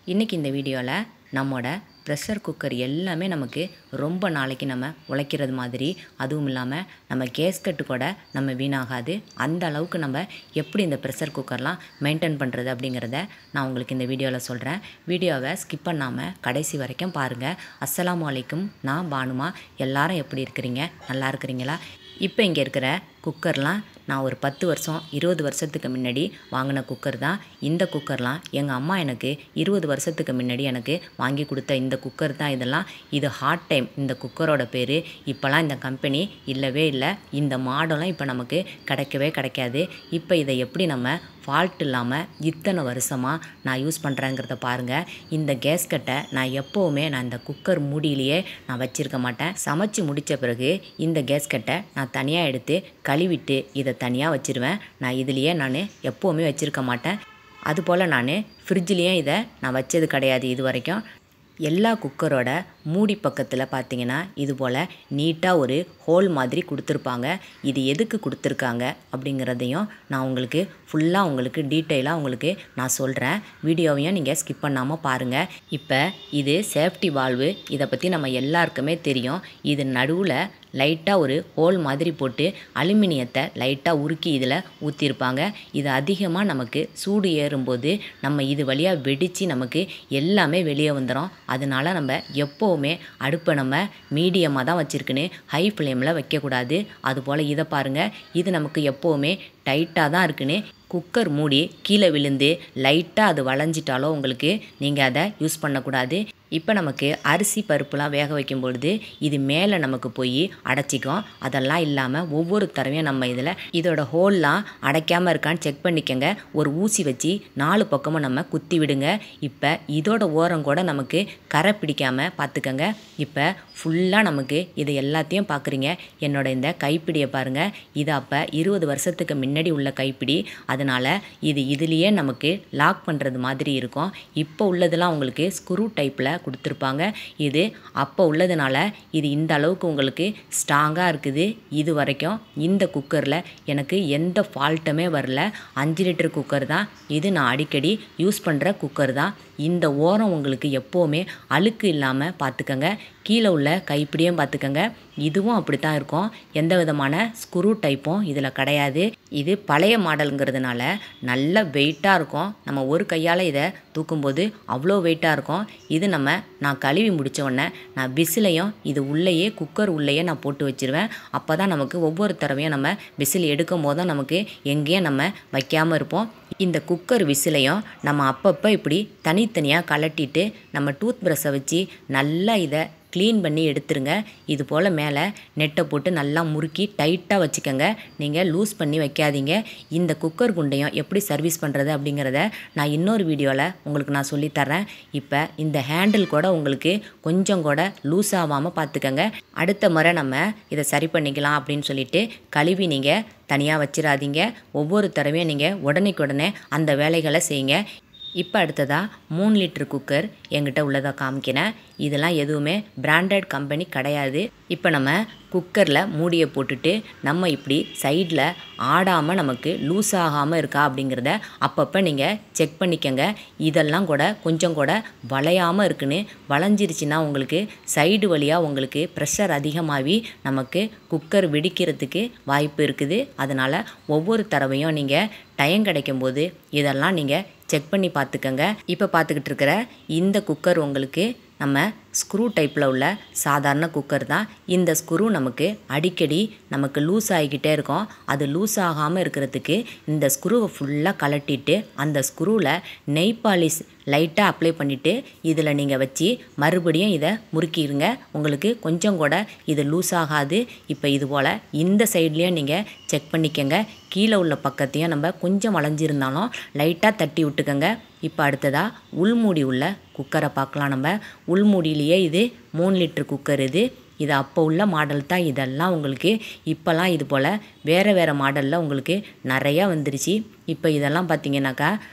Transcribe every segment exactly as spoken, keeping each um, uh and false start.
இன்றைக்கி இந்த வீடியோவில் நம்மோட ப்ரெஷர் குக்கர் எல்லாமே நமக்கு ரொம்ப நாளைக்கு நம்ம உழைக்கிறது மாதிரி, அதுவும் இல்லாமல் நம்ம கேஸ்கட்டு கூட நம்ம வீணாகாது. அந்த அளவுக்கு நம்ம எப்படி இந்த ப்ரெஷர் குக்கர்லாம் மெயின்டைன் பண்ணுறது அப்படிங்கிறத நான் உங்களுக்கு இந்த வீடியோவில் சொல்கிறேன். வீடியோவை ஸ்கிப் பண்ணாமல் கடைசி வரைக்கும் பாருங்கள். அஸ்ஸலாமு அலைக்கும். நான் பானுமா. எல்லாரும் எப்படி இருக்கிறீங்க? நல்லா இருக்கிறீங்களா? இப்போ இங்கே இருக்கிற குக்கர்லாம் நான் ஒரு பத்து வருஷம் இருபது வருஷத்துக்கு முன்னாடி வாங்கின குக்கர் தான். இந்த குக்கர்லாம் எங்கள் அம்மா எனக்கு இருபது வருஷத்துக்கு முன்னாடி எனக்கு வாங்கி கொடுத்த இந்த குக்கர் தான் இதெல்லாம். இது ஹாட் டைம் இந்த குக்கரோட பேர். இப்போலாம் இந்த கம்பெனி இல்லவே இல்லை. இந்த மாடலும் இப்போ நமக்கு கிடைக்கவே கிடைக்காது. இப்போ இதை எப்படி நம்ம ஃபால்ட் இல்லாமல் இத்தனை வருஷமாக நான் யூஸ் பண்ணுறேங்கிறத பாருங்கள். இந்த கேஸ்கட்டை நான் எப்போவுமே நான் இந்த குக்கர் மூடியிலேயே நான் வச்சுருக்க மாட்டேன். சமைச்சு முடித்த பிறகு இந்த கேஸ்கட்டை நான் தனியாக எடுத்து கழுவிட்டு இதை தனியாக வச்சுருவேன். நான் இதுலேயே நான் எப்போவுமே வச்சுருக்க மாட்டேன். அதுபோல் நான் ஃப்ரிட்ஜ்லேயும் இதை நான் வச்சது கிடையாது இது வரைக்கும். எல்லா குக்கரோட மூடி பக்கத்தில் பார்த்திங்கன்னா இது போல் நீட்டாக ஒரு ஹோல் மாதிரி கொடுத்துருப்பாங்க. இது எதுக்கு கொடுத்துருக்காங்க அப்படிங்கிறதையும் நான் உங்களுக்கு ஃபுல்லாக உங்களுக்கு டீட்டெயிலாக உங்களுக்கு நான் சொல்கிறேன். வீடியோவையும் நீங்கள் ஸ்கிப் பண்ணாமல் பாருங்கள். இப்போ இது சேஃப்டி வால்வு. இதை பற்றி நம்ம எல்லாருக்குமே தெரியும். இது நடுவில் லைட்டாக ஒரு ஹோல் மாதிரி போட்டு அலுமினியத்தை லைட்டாக உருக்கி இதில் ஊற்றிருப்பாங்க. இது அதிகமாக நமக்கு சூடு ஏறும்போது நம்ம இது வழியாக வெடித்து நமக்கு எல்லாமே வெளியே வந்துடும். அதனால் நம்ம எப்போவுமே அடுப்பை நம்ம மீடியமாக தான் வச்சுருக்குன்னு ஹை ஃப்ளேமில் வைக்கக்கூடாது. அதுபோல் இதை பாருங்கள். இது நமக்கு எப்போவுமே டைட்டாக தான் இருக்குன்னு குக்கர் மூடி கீழே விழுந்து லைட்டாக அது வளைஞ்சிட்டாலோ உங்களுக்கு நீங்கள் அதை யூஸ் பண்ணக்கூடாது. இப்போ நமக்கு அரிசி பருப்புலாம் வேக வைக்கும் பொழுது இது மேலே நமக்கு போய் அடைச்சிக்கும். அதெல்லாம் இல்லாமல் ஒவ்வொரு தடவையும் நம்ம இதில் இதோட ஹோல்லாம் அடைக்காமல் இருக்கான்னு செக் பண்ணிக்கோங்க. ஒரு ஊசி வச்சு நாலு பக்கமும் நம்ம குத்தி விடுங்க. இப்போ இதோட ஓரம் கூட நமக்கு கரை பிடிக்காமல் பார்த்துக்கோங்க. இப்போ ஃபுல்லாக நமக்கு இது எல்லாத்தையும் பார்க்குறீங்க. என்னோட இந்த கைப்பிடியை பாருங்கள். இது அப்போ இருபது வருஷத்துக்கு முன்னாடி உள்ள கைப்பிடி. அதனால் இது இதுலேயே நமக்கு லாக் பண்ணுறது மாதிரி இருக்கும். இப்போ உள்ளதெல்லாம் உங்களுக்கு ஸ்க்ரூ டைப்பில் கொடுத்துருப்பாங்க. இது அப்போ உள்ளதுனால இது இந்த அளவுக்கு உங்களுக்கு ஸ்ட்ராங்காக இருக்குது. இது வரைக்கும் இந்த குக்கரில் எனக்கு எந்த ஃபால்ட்டுமே வரல. அஞ்சு லிட்டர் குக்கர் தான் இது. நான் அடிக்கடி யூஸ் பண்ணுற குக்கர் தான். இந்த ஓரம் உங்களுக்கு எப்போவுமே அழுக்கு இல்லாமல் பார்த்துக்கங்க. கீழே உள்ள கைப்பிடியும் பார்த்துக்கங்க. இதுவும் அப்படி தான் இருக்கும். எந்த விதமான ஸ்க்ரூ டைப்பும் இதில் கிடையாது. இது பழைய மாடலுங்கிறதுனால நல்ல வெயிட்டாக இருக்கும். நம்ம ஒரு கையால் இதை தூக்கும்போது அவ்வளோ வெயிட்டாக இருக்கும். இது நம்ம நான் கழுவி முடித்த உடனே நான் விசிலையும் இது உள்ளேயே குக்கர் உள்ளேயே நான் போட்டு வச்சுருவேன். அப்போ தான் நமக்கு ஒவ்வொரு தடவையும் நம்ம விசில் எடுக்கும் போதும் நமக்கு எங்கேயும் நம்ம வைக்காமல் இருப்போம். இந்த குக்கர் விசிலையும் நம்ம அப்பப்போ இப்படி தனித்தனியாக கலட்டிட்டு நம்ம டூத் ப்ரஷ்ஷை வச்சு நல்லா இதை க்ளீன் பண்ணி எடுத்துருங்க. இது போல் மேலே நெட்டை போட்டு நல்லா முறுக்கி டைட்டாக வச்சுக்கோங்க. நீங்கள் லூஸ் பண்ணி வைக்காதீங்க. இந்த குக்கர் குண்டையும் எப்படி சர்வீஸ் பண்ணுறது அப்படிங்கிறத நான் இன்னொரு வீடியோவில் உங்களுக்கு நான் சொல்லித்தரேன். இப்போ இந்த ஹேண்டில் கூட உங்களுக்கு கொஞ்சம் கூட லூஸ் ஆகாமல் பார்த்துக்கோங்க. அடுத்த முறை நம்ம இதை சரி பண்ணிக்கலாம் அப்படின்னு சொல்லிட்டு கழுவி நீங்கள் தனியாக வச்சிடாதீங்க. ஒவ்வொரு தடவையும் நீங்கள் உடனேக்குடனே அந்த வேலைகளை செய்யுங்க. இப்போ அடுத்ததாக மூணு லிட்டர் குக்கர் என்கிட்ட உள்ளதாக காமிக்கிறேன். இதெல்லாம் எதுவுமே பிராண்டட் கம்பெனி கிடையாது. இப்போ நம்ம குக்கரில் மூடியை போட்டுட்டு நம்ம இப்படி சைடில் ஆடாமல் நமக்கு லூஸ் ஆகாமல் இருக்கா அப்படிங்கிறத அப்பப்போ நீங்கள் செக் பண்ணிக்கோங்க. இதெல்லாம் கூட கொஞ்சம் கூட வளையாமல் இருக்குன்னு வளைஞ்சிருச்சுன்னா உங்களுக்கு சைடு வழியாக உங்களுக்கு ப்ரெஷர் அதிகமாகி நமக்கு குக்கர் வெடிக்கிறதுக்கு வாய்ப்பு இருக்குது. அதனால் ஒவ்வொரு தடவையும் நீங்கள் டைம் கிடைக்கும்போது இதெல்லாம் நீங்கள் செக் பண்ணி பார்த்துக்கோங்க. இப்போ பார்த்துக்கிட்டு இருக்கிற இந்த குக்கர் உங்களுக்கு நம்ம ஸ்க்ரூ டைப்பில் உள்ள சாதாரண குக்கர் தான். இந்த ஸ்க்ரூ நமக்கு அடிக்கடி நமக்கு லூஸ் ஆகிக்கிட்டே இருக்கும். அது லூஸ் ஆகாமல் இருக்கிறதுக்கு இந்த ஸ்க்ரூவை ஃபுல்லாக கலட்டிட்டு அந்த ஸ்க்ரூவில் நெய் பாலிஷ் லைட்டாக அப்ளை பண்ணிவிட்டு இதில் நீங்கள் வச்சு மறுபடியும் இதை முறுக்கிடுங்க. உங்களுக்கு கொஞ்சம் கூட இது லூஸ் ஆகாது. இப்போ இது போல் இந்த சைட்லேயும் நீங்கள் செக் பண்ணிக்கோங்க. கீழே உள்ள பக்கத்தையும் நம்ம கொஞ்சம் வளைஞ்சிருந்தாலும் லைட்டாக தட்டி விட்டுக்கோங்க. இப்போ அடுத்ததாக உள்மூடி உள்ள குக்கரை பார்க்கலாம். நம்ம உள்மூடியிலேயே இது மூணு லிட்டர் குக்கர் இது. இது அப்போ உள்ள மாடல் தான். இதெல்லாம் உங்களுக்கு இப்போலாம் இது போல் வேறு வேறு மாடலில் உங்களுக்கு நிறையா வந்துருச்சு. இப்போ இதெல்லாம் பார்த்திங்கனாக்கா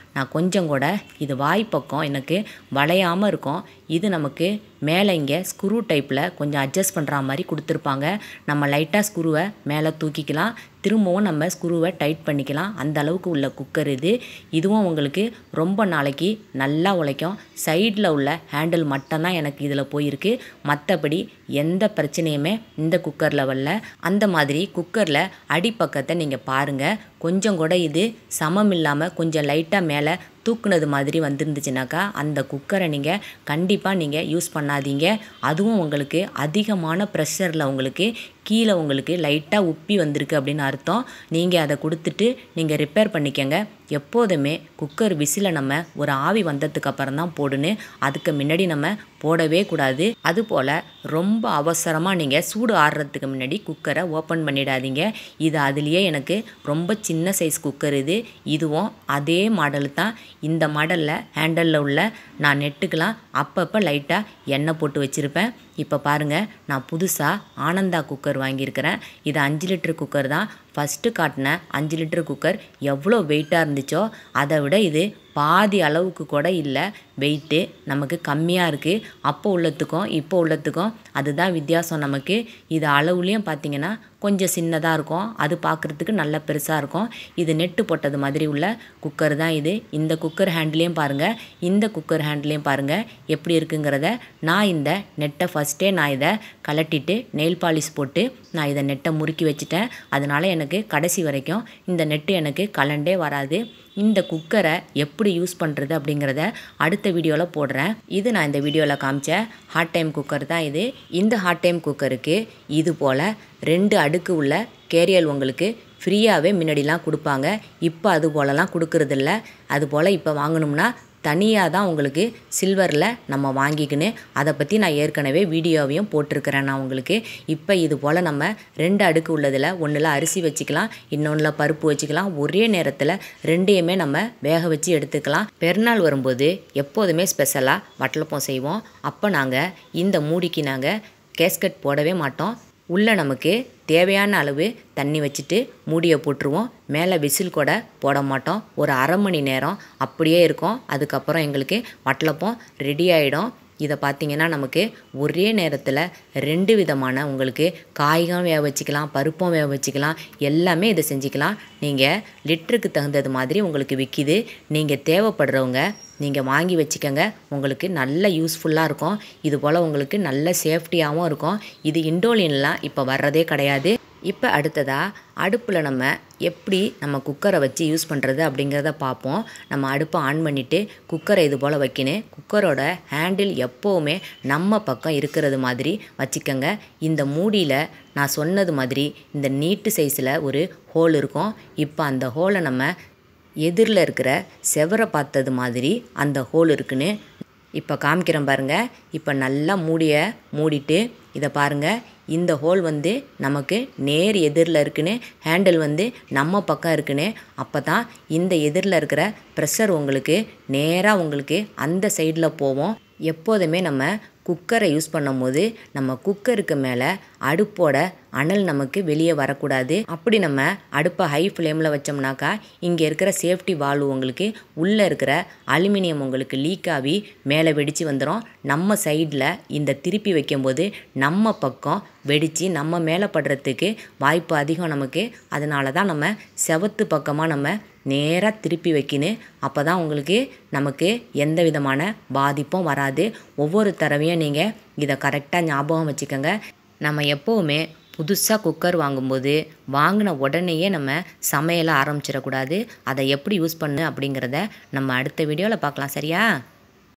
நான் கொஞ்சம் கூட இது வாய் பக்கம் எனக்கு வளையாமல் இருக்கும். இது நமக்கு மேலே இங்கே ஸ்க்ரூ டைப்பில் கொஞ்சம் அட்ஜஸ்ட் பண்ணுற மாதிரி கொடுத்துருப்பாங்க. நம்ம லைட்டாக ஸ்க்ரூவை மேலே தூக்கிக்கலாம், திரும்பவும் நம்ம ஸ்க்ரூவை டைட் பண்ணிக்கலாம். அந்த அளவுக்கு உள்ள குக்கர் இது. இதுவும் உங்களுக்கு ரொம்ப நாளைக்கு நல்லா உழைக்கும். சைடில் உள்ள ஹேண்டில் மட்டும்தான் எனக்கு இதில் போயிருக்கு. மற்றபடி எந்த பிரச்சனையுமே இந்த குக்கரில் வரல. அந்த மாதிரி குக்கரில் அடிப்பக்கத்தை நீங்கள் பாருங்கள். கொஞ்சம் கூட இது சமம் இல்லாமல் கொஞ்சம் லைட்டாக மேலே தூக்குனது மாதிரி வந்துருந்துச்சுனாக்கா அந்த குக்கரை நீங்கள் கண்டிப்பாக நீங்கள் யூஸ் பண்ணாதீங்க. அதுவும் உங்களுக்கு அதிகமான ப்ரெஷரில் உங்களுக்கு கீழே உங்களுக்கு லைட்டாக உப்பி வந்திருக்கு அப்படின்னு அர்த்தம். நீங்கள் அதை கொடுத்துட்டு நீங்கள் ரிப்பேர் பண்ணிக்கங்க. எப்போதுமே குக்கர் விசிலை நம்ம ஒரு ஆவி வந்ததுக்கு அப்புறம் தான் போடணும். அதுக்கு முன்னாடி நம்ம போடவே கூடாது. அதுபோல் ரொம்ப அவசரமாக நீங்கள் சூடு ஆடுறதுக்கு முன்னாடி குக்கரை ஓப்பன் பண்ணிடாதீங்க. இது அதுலேயே எனக்கு ரொம்ப சின்ன சைஸ் குக்கர் இது. இதுவும் அதே மாடல் தான். இந்த மாடலில் ஹேண்டலில் உள்ள நான் நெட்டுக்கெலாம் அப்பப்போ லைட்டாக எண்ணெய் போட்டு வச்சுருப்பேன். இப்போ பாருங்கள், நான் புதுசாக ஆனந்தா குக்கர் வாங்கியிருக்கிறேன். இது அஞ்சு லிட்டர் குக்கர் தான். ஃபஸ்ட்டு காட்டின அஞ்சு லிட்டர் குக்கர் எவ்வளோ வெயிட்டாக இருந்துச்சோ அதை விட இது பாதி அளவுக்கு கூட இல்லை. வெயிட்டு நமக்கு கம்மியாக இருக்குது. அப்போ உள்ளத்துக்கும் இப்போ உள்ளத்துக்கும் அதுதான் வித்தியாசம் நமக்கு. இது அளவுலேயும் பார்த்திங்கன்னா கொஞ்சம் சின்னதாக இருக்கும், அது பார்க்குறதுக்கு நல்ல பெருசாக இருக்கும். இது நெட்டு போட்டது மாதிரி உள்ள குக்கர் தான் இது. இந்த குக்கர் ஹேண்ட்லேயும் பாருங்கள், இந்த குக்கர் ஹேண்ட்லேயும் பாருங்கள் எப்படி இருக்குங்கிறத. நான் இந்த நெட்டை ஃபஸ்ட்டே நான் இதை கலட்டிட்டு நெயில் பாலிஷ் போட்டு நான் இதை நெட்டை முறுக்கி வச்சுட்டேன். அதனால் எனக்கு கடைசி வரைக்கும் இந்த நெட்டு எனக்கு கலண்டே வராது. இந்த குக்கரை எப்படி யூஸ் பண்ணுறது அப்படிங்கிறத அடுத்த வீடியோவில் போடுறேன். இது நான் இந்த வீடியோவில் காமிச்ச ஹாட் டைம் குக்கர் தான் இது. இந்த ஹாட் டைம் குக்கருக்கு இது போல் ரெண்டு அடுக்கு உள்ள கேரியல் உங்களுக்கு ஃப்ரீயாகவே முன்னாடிலாம் கொடுப்பாங்க. இப்போ அது போலலாம் கொடுக்குறதில்ல. அது போல் இப்போ வாங்கணும்னா தனியாக தான் உங்களுக்கு சில்வரில் நம்ம வாங்கிக்கணும். அதை பற்றி நான் ஏற்கனவே வீடியோவையும் போட்டிருக்கிறேன் நான் உங்களுக்கு. இப்போ இது போல் நம்ம ரெண்டு அடுக்கு உள்ளதில் ஒன்றில் அரிசி வச்சுக்கலாம், இன்னொன்றில் பருப்பு வச்சுக்கலாம். ஒரே நேரத்தில் ரெண்டையுமே நம்ம வேக வச்சு எடுத்துக்கலாம். பெருநாள் வரும்போது எப்போதுமே ஸ்பெஷலாக வட்டலப்பம் செய்வோம். அப்போ நாங்கள் இந்த மூடிக்கு நாங்கள் கேஸ்கட் போடவே மாட்டோம். உள்ளே நமக்கு தேவையான அளவு தண்ணி வச்சுட்டு மூடியை போட்டுருவோம். மேலே விசில் கூட போட மாட்டோம். ஒரு அரை மணி நேரம் அப்படியே இருக்கும். அதுக்கப்புறம் எங்களுக்கு வட்டலப்பம் ரெடி ஆகிடும். இதை பார்த்திங்கன்னா நமக்கு ஒரே நேரத்தில் ரெண்டு விதமான உங்களுக்கு காய்கம் வேக வச்சுக்கலாம், பருப்பும் வேக வச்சுக்கலாம், எல்லாமே இதை செஞ்சுக்கலாம். நீங்கள் லிட்டருக்கு தகுந்தது மாதிரி உங்களுக்கு விற்கிது. நீங்கள் தேவைப்படுறவங்க நீங்கள் வாங்கி வச்சுக்கோங்க. உங்களுக்கு நல்ல யூஸ்ஃபுல்லாக இருக்கும். இது போல் உங்களுக்கு நல்ல சேஃப்டியாகவும் இருக்கும். இது இண்டோலின்லாம் இப்போ வர்றதே கிடையாது. இப்போ அடுத்ததாக அடுப்பில் நம்ம எப்படி நம்ம குக்கரை வச்சு யூஸ் பண்ணுறது அப்படிங்கிறத பார்ப்போம். நம்ம அடுப்பை ஆன் பண்ணிவிட்டு குக்கரை இது போல் வைக்கணும். குக்கரோட ஹேண்டில் எப்போவுமே நம்ம பக்கம் இருக்கிறது மாதிரி வச்சுக்கோங்க. இந்த மூடியில் நான் சொன்னது மாதிரி இந்த நீட்டு சைஸில் ஒரு ஹோல் இருக்கும். இப்போ அந்த ஹோலை நம்ம எதிரில் இருக்கிற செவரை பார்த்தது மாதிரி அந்த ஹோல் இருக்குன்னு இப்போ காமிக்கிறேன் பாருங்கள். இப்போ நல்லா மூடிய மூடிட்டு இதை பாருங்கள். இந்த ஹோல் வந்து நமக்கு நேர் எதிரில் இருக்குன்னு, ஹேண்டில் வந்து நம்ம பக்கம் இருக்குன்னு. அப்போ தான் இந்த எதிரில் இருக்கிற ப்ரெஷர் உங்களுக்கு நேராக உங்களுக்கு அந்த சைடில் போவோம். எப்போதுமே நம்ம குக்கரை யூஸ் பண்ணும் போது நம்ம குக்கருக்கு மேலே அடுப்போட அனல் நமக்கு வெளியே வரக்கூடாது. அப்படி நம்ம அடுப்பை ஹை ஃப்ளேமில் வச்சோம்னாக்கா இங்கே இருக்கிற சேஃப்டி வால்வு உங்களுக்கு உள்ளே இருக்கிற அலுமினியம் உங்களுக்கு லீக் ஆகி மேலே வெடித்து வந்துடும். நம்ம சைடில் இந்த திருப்பி வைக்கும்போது நம்ம பக்கம் வெடித்து நம்ம மேலே படுறதுக்கு வாய்ப்பு அதிகம் நமக்கு. அதனால தான் நம்ம செவத்து பக்கமாக நம்ம நேராக திருப்பி வைக்கணும். அப்போ தான் உங்களுக்கு நமக்கு எந்த விதமான பாதிப்பும் வராது. ஒவ்வொரு தடவையும் நீங்கள் இதை கரெக்டாக ஞாபகம் வச்சுக்கோங்க. நம்ம எப்போவுமே புதுசாக குக்கர் வாங்கும்போது வாங்கின உடனேயே நம்ம சமையலை ஆரம்பிச்சிடக்கூடாது. அதை எப்படி யூஸ் பண்ணு அப்படிங்கிறத நம்ம அடுத்த வீடியோவில் பார்க்கலாம். சரியா?